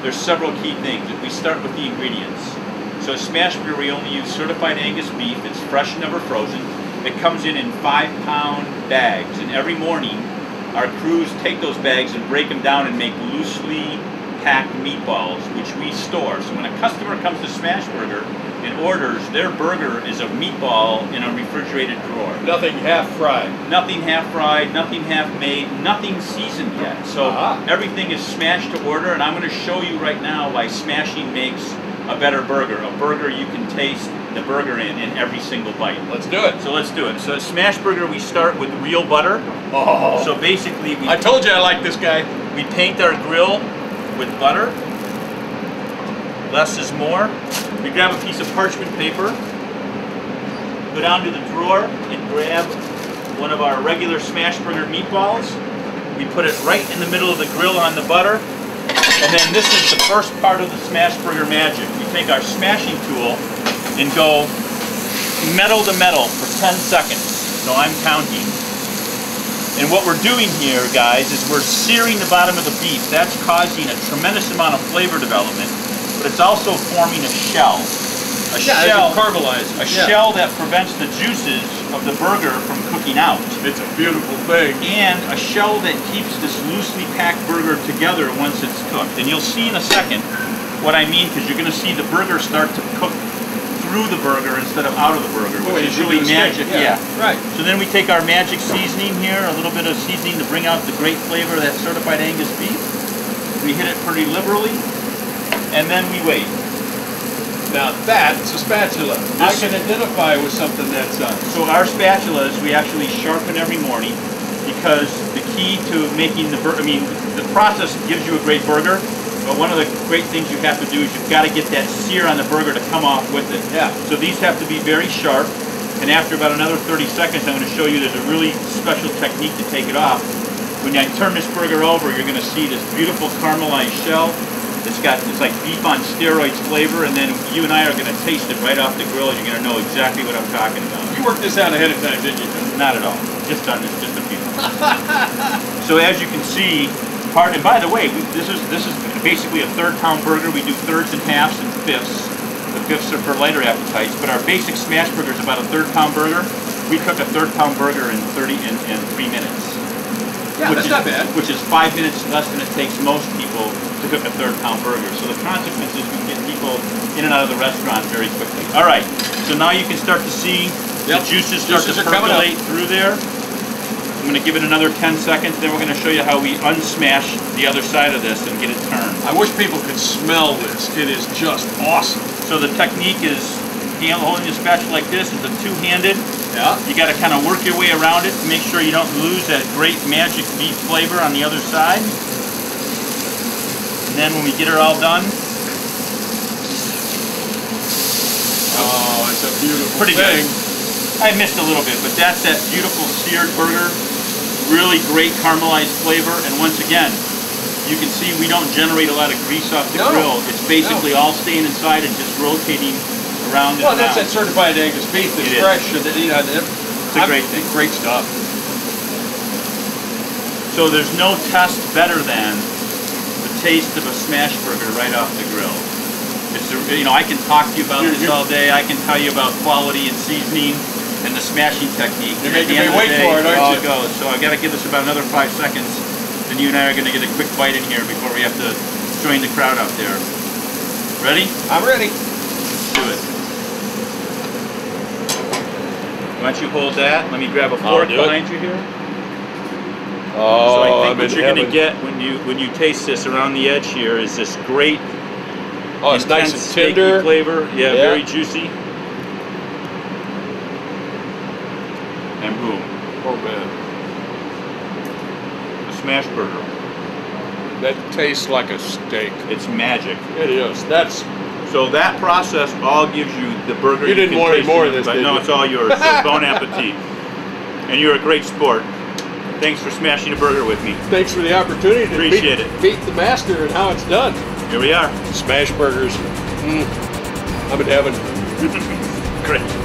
there's several key things. We start with the ingredients. So SmashBurger, we only use certified Angus beef. It's fresh, never frozen. It comes in 5-pound bags, and every morning our crews take those bags and break them down and make loosely packed meatballs, which we store. So when a customer comes to SmashBurger and orders, their burger is a meatball in a refrigerated drawer. Nothing half fried. Nothing half fried, nothing half made, nothing seasoned yet. So everything is smashed to order, and I'm going to show you right now why smashing makes a better burger. A burger you can taste the burger in every single bite. Let's do it. So let's do it. So at SmashBurger, we start with real butter. Oh. So basically, I told you I like this guy. We paint our grill with butter. Less is more. We grab a piece of parchment paper, go down to the drawer and grab one of our regular SmashBurger meatballs. We put it right in the middle of the grill on the butter. And then this is the first part of the SmashBurger magic. We take our smashing tool and go metal to metal for 10 seconds. So I'm counting. And what we're doing here, guys, is we're searing the bottom of the beef. That's causing a tremendous amount of flavor development, but it's also forming a shell. A shell that prevents the juices of the burger from cooking out. It's a beautiful thing. And a shell that keeps this loosely packed burger together once it's cooked. And you'll see in a second what I mean, because you're going to see the burger start to cook through the burger instead of out of the burger, which is really magic. Yeah, right. So then we take our magic seasoning here, a little bit of seasoning to bring out the great flavor of that certified Angus beef. We hit it pretty liberally, and then we wait. Now that's a spatula. I can identify with something that's So our spatulas, we actually sharpen every morning, because the key to making the burger, the process gives you a great burger, but one of the great things you have to do is you've got to get that sear on the burger to come off with it. Yeah. So these have to be very sharp, and after about another 30 seconds, I'm going to show you there's a really special technique to take it off. When I turn this burger over, you're going to see this beautiful caramelized shell. It's like beef on steroids flavor, and then you and I are going to taste it right off the grill, and you're going to know exactly what I'm talking about. You worked this out ahead of time, didn't you? Not at all. Just done this, just a few. So as you can see, and by the way, this is basically a 3rd-pound burger. We do thirds and halves and fifths. The fifths are for lighter appetites, but our basic SmashBurger is about a 3rd-pound burger. We cook a 3rd-pound burger in 3 minutes. Yeah, that's not bad. Which is 5 minutes less than it takes most people to cook a 3rd-pound burger. So the consequence is we get people in and out of the restaurant very quickly. All right, so now you can start to see the juices start to percolate through there. I'm going to give it another 10 seconds, then we're going to show you how we unsmash the other side of this and get it turned. I wish people could smell this. It is just awesome. So the technique is holding the spatula like this is a two-handed. Yeah. You got to kind of work your way around it to make sure you don't lose that great magic beef flavor on the other side. And then when we get her all done, oh, it's a beautiful pretty thing. Good. I missed a little bit, but that's that beautiful seared burger. Really great caramelized flavor, and once again, you can see we don't generate a lot of grease off the grill. It's basically all staying inside and just rotating around and around. That's that certified Angus beef that's fresh. And, it's a great thing. Great stuff. So there's no test better than the taste of a SmashBurger right off the grill. It's I can talk to you about this all day. I can tell you about quality and seasoning and the smashing technique. You're making me wait for it, aren't you? Goes. So I've got to give this about another 5 seconds, and you and I are going to get a quick bite in here before we have to join the crowd out there. Ready? I'm ready. Let's do it. Why don't you hold that? Let me grab a fork behind you here. Oh, so I think what you're going to get when you taste this around the edge here is this great, it's nice and tender flavor. Yeah, very juicy. And boom. Oh man. A SmashBurger. That tastes like a steak. It's magic. It is. So that process all gives you the burger. You didn't want any more of this, did you? No, it's all yours. So bon appetit. And you're a great sport. Thanks for smashing a burger with me. Thanks for the opportunity to beat the master and how it's done. Here we are. SmashBurgers. I'm in heaven. Great.